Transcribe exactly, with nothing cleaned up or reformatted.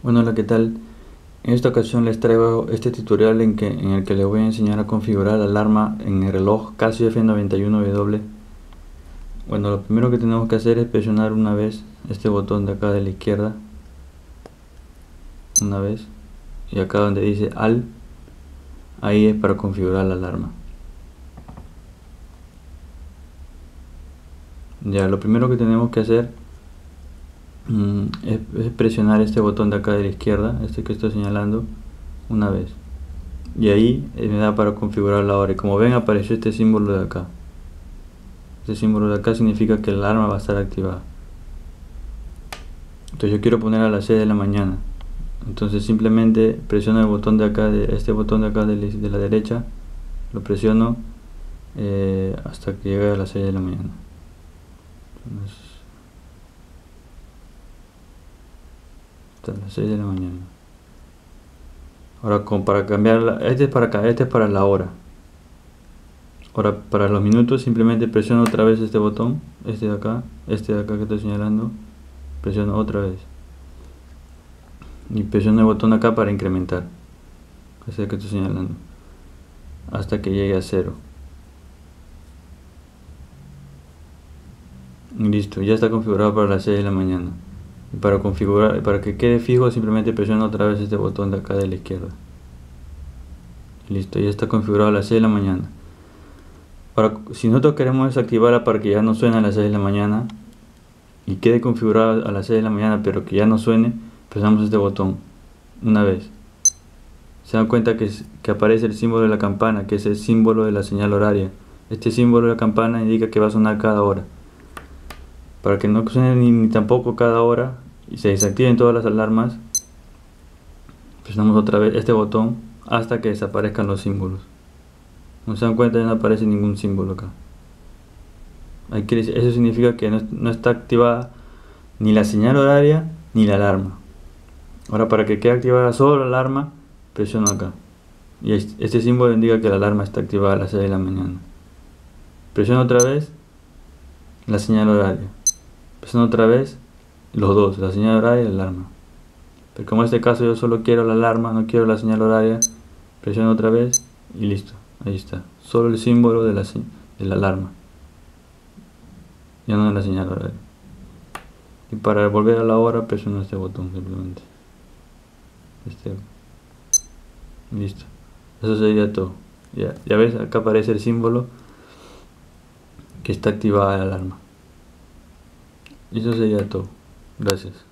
Bueno, hola, ¿qué tal? En esta ocasión les traigo este tutorial en, que, en el que les voy a enseñar a configurar la alarma en el reloj Casio F noventa y uno W. Bueno, lo primero que tenemos que hacer es presionar una vez este botón de acá de la izquierda, una vez, y acá donde dice Al, ahí es para configurar la alarma. Ya, lo primero que tenemos que hacer mm, es, es presionar este botón de acá de la izquierda, este que estoy señalando, una vez. Y ahí eh, me da para configurar la hora. Y como ven, apareció este símbolo de acá. Este símbolo de acá significa que la alarma va a estar activada. Entonces yo quiero poner a las seis de la mañana. Entonces simplemente presiono el botón de acá, de este botón de acá de, de la derecha, lo presiono eh, hasta que llegue a las seis de la mañana. Entonces, hasta las seis de la mañana. Ahora, como para cambiar, este es para acá, este es para la hora. Ahora, para los minutos simplemente presiono otra vez este botón, este de acá, este de acá que estoy señalando, presiono otra vez. Y presiono el botón acá para incrementar, este que estoy señalando, hasta que llegue a cero. Y listo, ya está configurado para las seis de la mañana. Y para configurar, para que quede fijo, simplemente presiono otra vez este botón de acá de la izquierda. Y listo, ya está configurado a las seis de la mañana. Para, si nosotros queremos desactivarla para que ya no suene a las seis de la mañana y quede configurada a las seis de la mañana pero que ya no suene, presionamos este botón una vez. Se dan cuenta que, que aparece el símbolo de la campana, que es el símbolo de la señal horaria. Este símbolo de la campana indica que va a sonar cada hora. Para que no suene ni, ni tampoco cada hora y se desactiven todas las alarmas, presionamos otra vez este botón hasta que desaparezcan los símbolos. No se dan cuenta, ya no aparece ningún símbolo acá. Eso significa que no, no está activada ni la señal horaria ni la alarma. Ahora, para que quede activada solo la alarma, presiono acá. Y este símbolo indica que la alarma está activada a las seis de la mañana. Presiono otra vez la señal horaria. Presiono otra vez los dos, la señal horaria y la alarma. Pero como en este caso yo solo quiero la alarma, no quiero la señal horaria, presiono otra vez y listo. Ahí está. Solo el símbolo de la, de la alarma. Ya no es la señal horaria. Y para volver a la hora presiono este botón simplemente. Este. Listo. Eso sería todo. Ya, ya ves, acá aparece el símbolo que está activada la alarma. Y eso sería todo. Gracias.